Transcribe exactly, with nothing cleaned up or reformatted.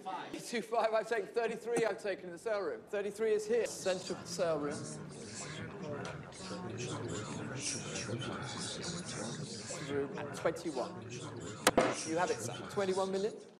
eighty-five, I've taken thirty-three, I've taken in the sale room. thirty-three is here, centre of the sale room. Room at twenty-one. You have it, sir. twenty-one million.